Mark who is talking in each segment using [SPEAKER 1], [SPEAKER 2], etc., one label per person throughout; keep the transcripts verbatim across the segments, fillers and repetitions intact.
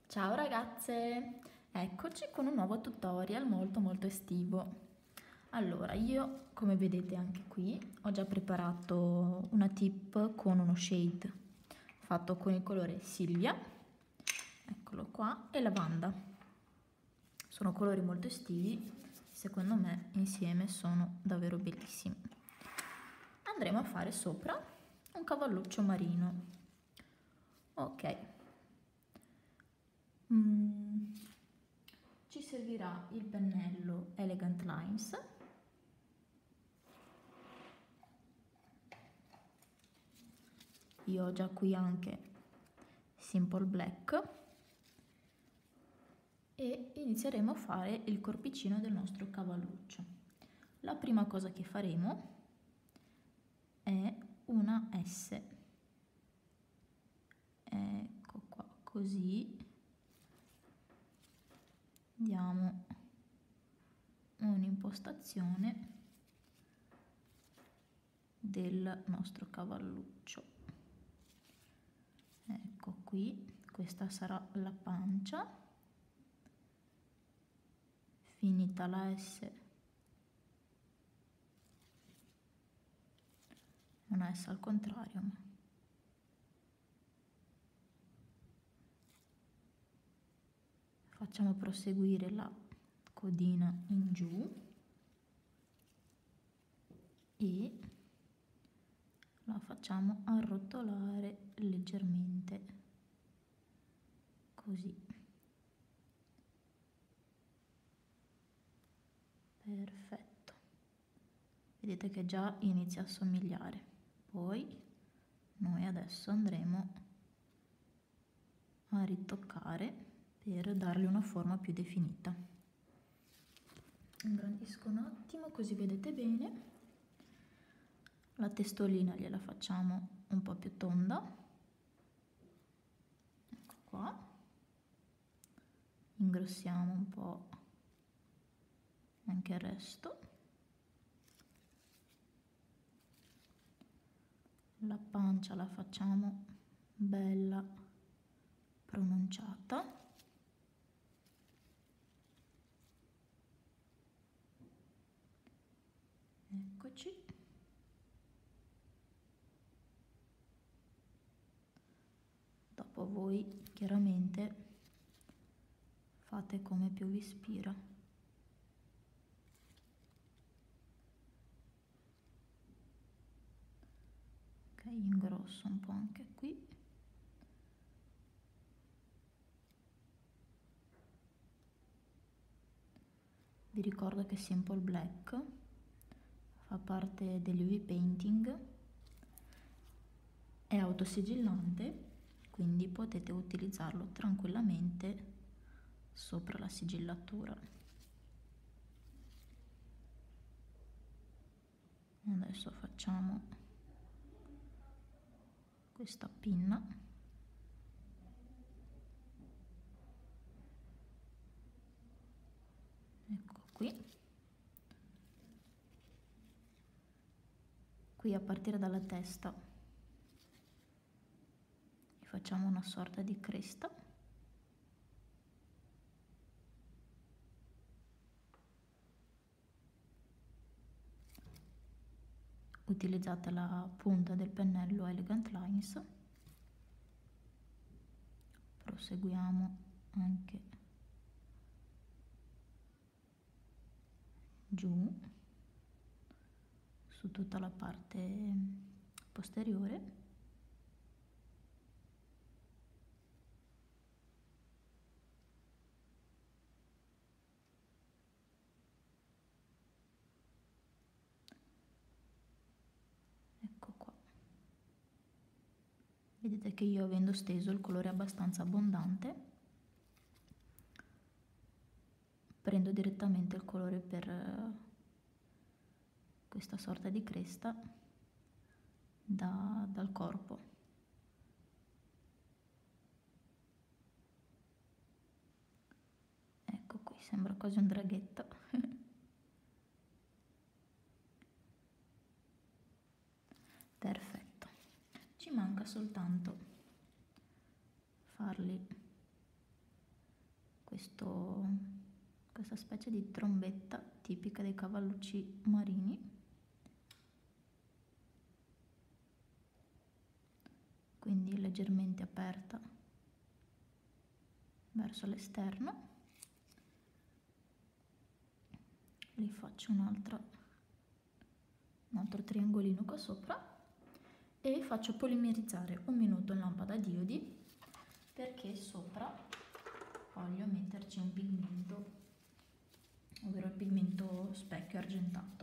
[SPEAKER 1] Ciao ragazze, eccoci con un nuovo tutorial molto molto estivo. Allora, io come vedete anche qui ho già preparato una tip con uno shade fatto con il colore Silvia, eccolo qua, e lavanda. Sono colori molto estivi, secondo me insieme sono davvero bellissimi. Andremo a fare sopra un cavalluccio marino. Ok. Mm, ci servirà il pennello Elegant Lines, io ho già qui anche Simple Black e inizieremo a fare il corpicino del nostro cavalluccio. La prima cosa che faremo è una S, ecco qua, così diamo un'impostazione del nostro cavalluccio. Ecco qui, questa sarà la pancia, finita la S, una S al contrario, ma facciamo proseguire la codina in giù e la facciamo arrotolare leggermente, così. Perfetto. Vedete che già inizia a somigliare. Poi noi adesso andremo a ritoccare per dargli una forma più definita. Ingrandisco un attimo così vedete bene. La testolina gliela facciamo un po' più tonda, ecco qua, ingrossiamo un po' anche il resto, la pancia la facciamo bella pronunciata, eccoci. Dopo voi chiaramente fate come più vi ispira. Ok, ingrosso un po' anche qui. Vi ricordo che Simple Black fa parte degli U V Painting, è autosigillante, quindi potete utilizzarlo tranquillamente sopra la sigillatura. Adesso facciamo questa pinna, ecco qui. Qui a partire dalla testa facciamo una sorta di cresta. Utilizzate la punta del pennello Elegant Lines, proseguiamo anche giù su tutta la parte posteriore. Ecco qua. Vedete che io, avendo steso il colore abbastanza abbondante, prendo direttamente il colore per questa sorta di cresta da, dal corpo. Ecco qui, sembra quasi un draghetto. Perfetto, ci manca soltanto farli questo, questa specie di trombetta tipica dei cavallucci marini, quindi leggermente aperta verso l'esterno. Li faccio un'altra un altro triangolino qua sopra e faccio polimerizzare un minuto in lampada a diodi, perché sopra voglio metterci un pigmento, ovvero il pigmento specchio argentato.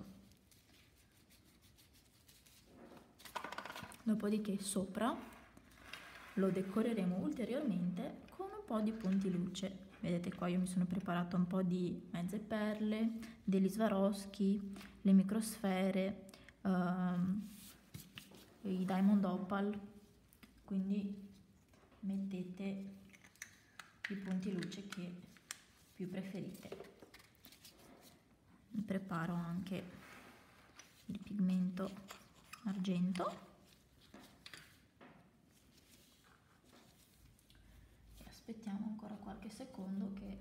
[SPEAKER 1] Dopodiché sopra lo decoreremo ulteriormente con un po' di punti luce. Vedete qua io mi sono preparato un po' di mezze perle, degli Swarovski, le microsfere, Uh, i diamond opal, quindi mettete i punti luce che più preferite. Mi preparo anche il pigmento argento e aspettiamo ancora qualche secondo che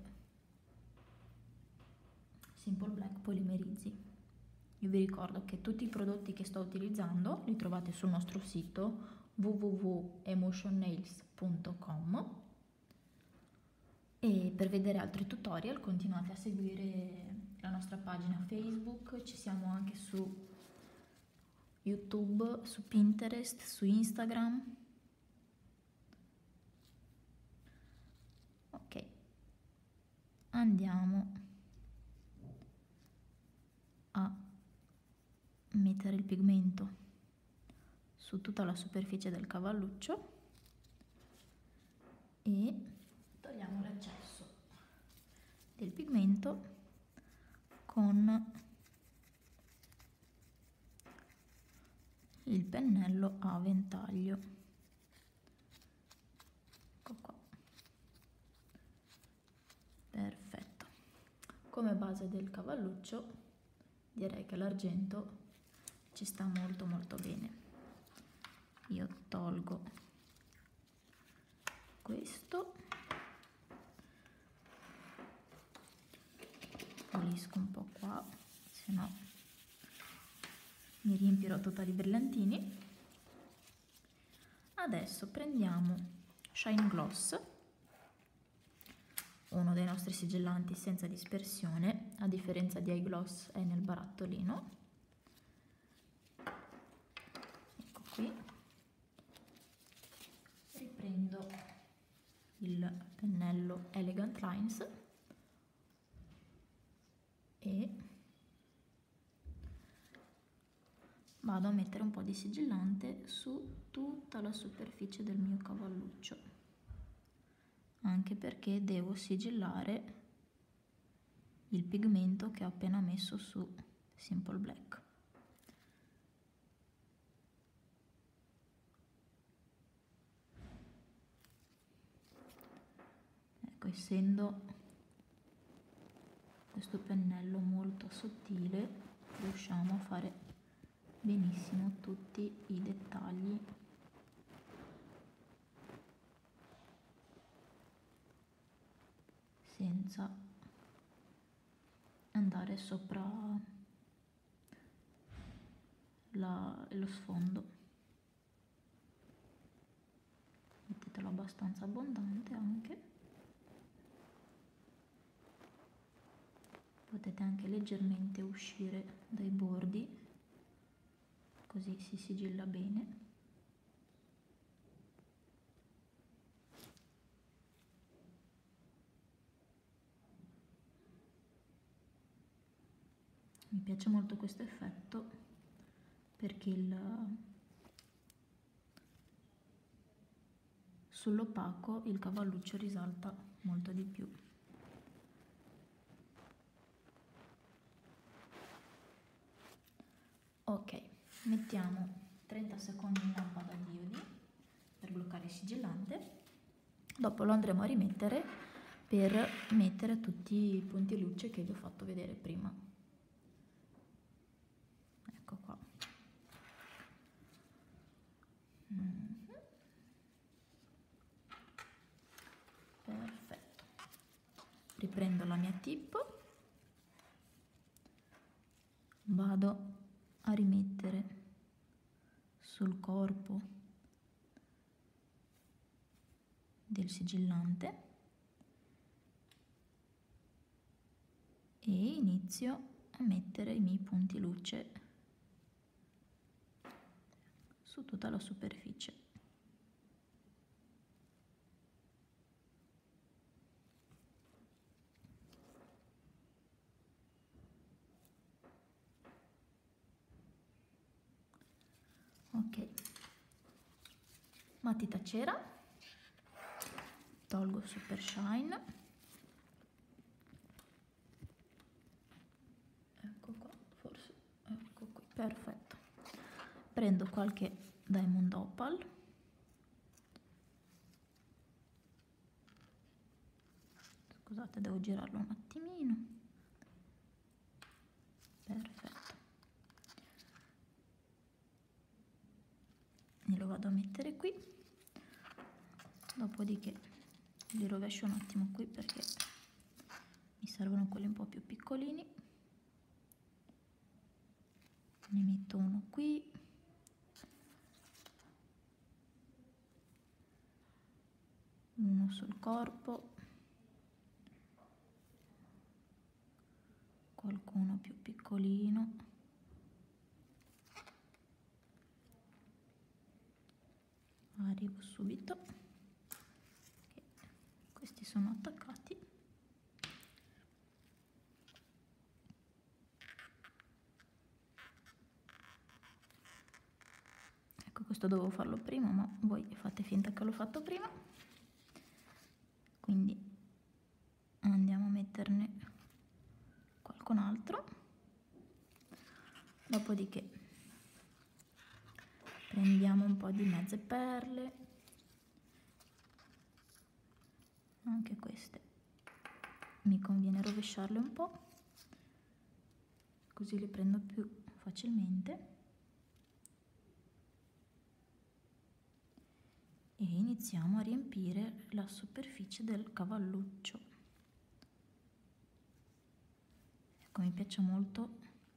[SPEAKER 1] Simple Black polimerizzi. Io vi ricordo che tutti i prodotti che sto utilizzando li trovate sul nostro sito w w w punto emotion nails punto com e per vedere altri tutorial continuate a seguire la nostra pagina Facebook, ci siamo anche su YouTube, su Pinterest, su Instagram. Ok, andiamo a mettere il pigmento su tutta la superficie del cavalluccio e togliamo l'eccesso del pigmento con il pennello a ventaglio. Ecco qua. Perfetto. Come base del cavalluccio direi che l'argento ci sta molto molto bene. Io tolgo questo, pulisco un po' qua, se no mi riempirò tutta di brillantini. Adesso prendiamo Shine Gloss, uno dei nostri sigellanti senza dispersione, a differenza di iGloss è nel barattolino. Ecco qui. Riprendo il pennello Elegant Lines e vado a mettere un po' di sigillante su tutta la superficie del mio cavalluccio, anche perché devo sigillare il pigmento che ho appena messo su Simple Black. Ecco, essendo questo pennello molto sottile, riusciamo a fare benissimo tutti i dettagli senza andare sopra la, lo sfondo. Mettetelo abbastanza abbondante anche. Potete anche leggermente uscire dai bordi, così si sigilla bene. Mi piace molto questo effetto perché il, sull'opaco il cavalluccio risalta molto di più. Ok, mettiamo trenta secondi in lampada a diodi per bloccare il sigillante, dopo lo andremo a rimettere per mettere tutti i punti luce che vi ho fatto vedere prima. Ecco qua. Mm-hmm. Perfetto. riprendo la mia tip, vado a rimettere sul corpo del sigillante e inizio a mettere i miei punti luce su tutta la superficie. Ok, matita cera, tolgo Super Shine, ecco qua, forse, ecco qui, perfetto. Prendo qualche Diamond Opal, scusate, devo girarlo un attimino, perfetto. E lo vado a mettere qui, dopodiché li rovescio un attimo qui perché mi servono quelli un po' più piccolini. Ne metto uno qui, uno sul corpo, qualcuno più piccolino, arrivo subito, che questi sono attaccati. Ecco, questo dovevo farlo prima, ma voi fate finta che l'ho fatto prima. Quindi andiamo a metterne qualcun altro, dopodiché prendiamo un po' di mezze perle, anche queste mi conviene rovesciarle un po', così le prendo più facilmente. E iniziamo a riempire la superficie del cavalluccio. Ecco, mi piace molto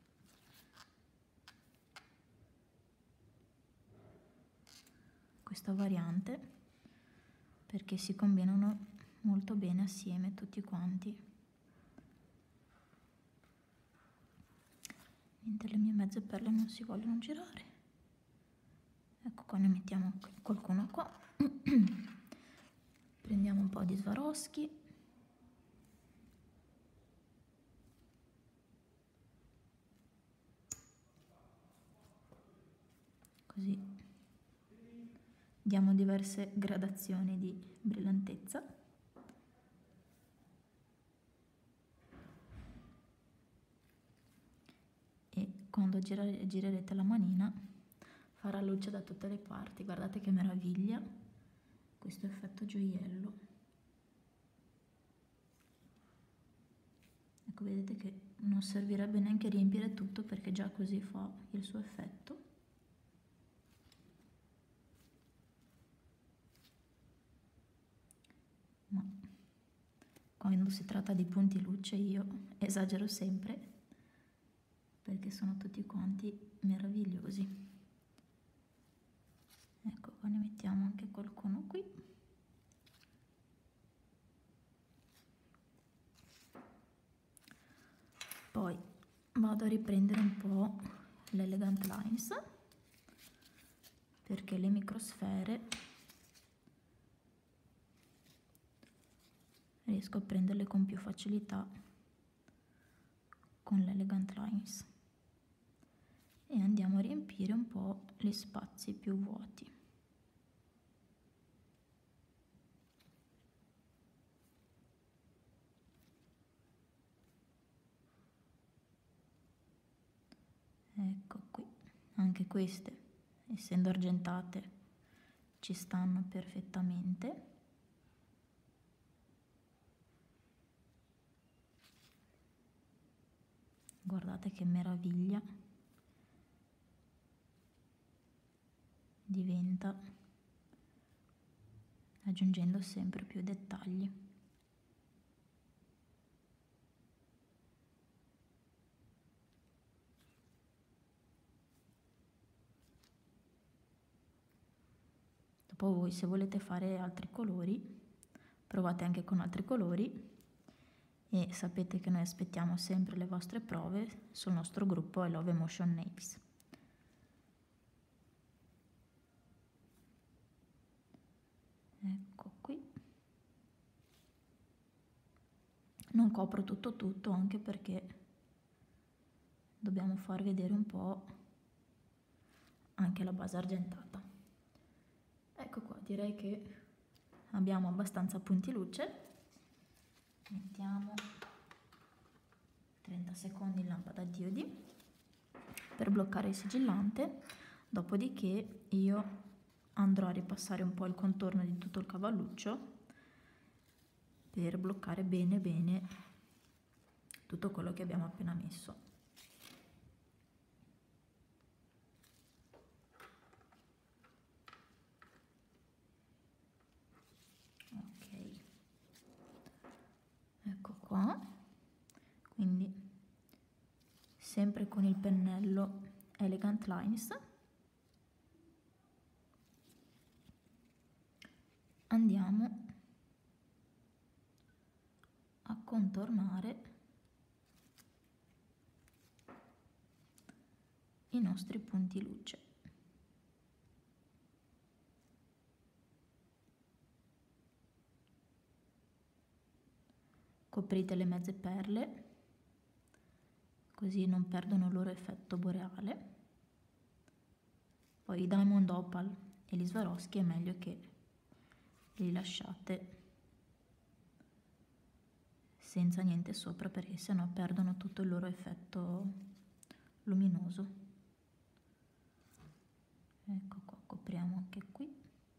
[SPEAKER 1] questa variante perché si combinano molto bene assieme tutti quanti. Mentre le mie mezze perle non si vogliono girare. Ecco qua, ne mettiamo qualcuno qua. Prendiamo un po' di Swarovski. Così diamo diverse gradazioni di brillantezza. E quando girare, girerete la manina farà luce da tutte le parti. Guardate che meraviglia questo effetto gioiello. Ecco, vedete che non servirebbe neanche riempire tutto perché già così fa il suo effetto. Ma quando si tratta di punti luce io esagero sempre perché sono tutti quanti meravigliosi. Ecco qua, ne mettiamo anche qualcuno qui. Poi vado a riprendere un po' l'Elegant Lines perché le microsfere riesco a prenderle con più facilità con l'Elegant Lines e andiamo a riempire un po' gli spazi più vuoti. Ecco qui, anche queste, essendo argentate, ci stanno perfettamente. Guardate che meraviglia diventa aggiungendo sempre più dettagli. Poi voi, se volete fare altri colori, provate anche con altri colori, e sapete che noi aspettiamo sempre le vostre prove sul nostro gruppo I Love Emotion Nails. Ecco qui. Non copro tutto tutto, anche perché dobbiamo far vedere un po' anche la base argentata. Ecco qua, direi che abbiamo abbastanza punti luce. Mettiamo trenta secondi in lampada a diodi per bloccare il sigillante, dopodiché io andrò a ripassare un po' il contorno di tutto il cavalluccio per bloccare bene bene tutto quello che abbiamo appena messo. Ok, ecco qua. Quindi sempre con il pennello Elegant Lines andiamo a contornare i nostri punti luce. Coprite le mezze perle, così non perdono il loro effetto boreale. Poi i Diamond Opal e gli Swarovski è meglio che li lasciate senza niente sopra, perché sennò perdono tutto il loro effetto luminoso. Ecco qua, copriamo anche qui.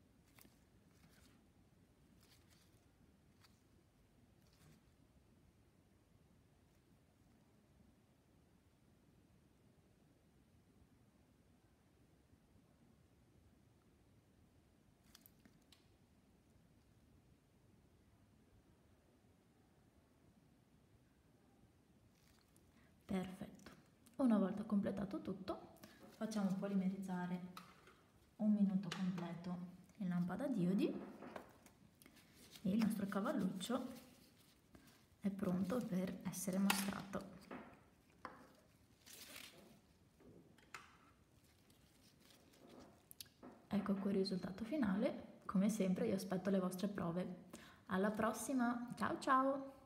[SPEAKER 1] Perfetto. Una volta completato tutto, facciamo polimerizzare un minuto completo in lampada a diodi e il nostro cavalluccio è pronto per essere mostrato. Ecco qui il risultato finale. Come sempre io aspetto le vostre prove. Alla prossima, ciao ciao!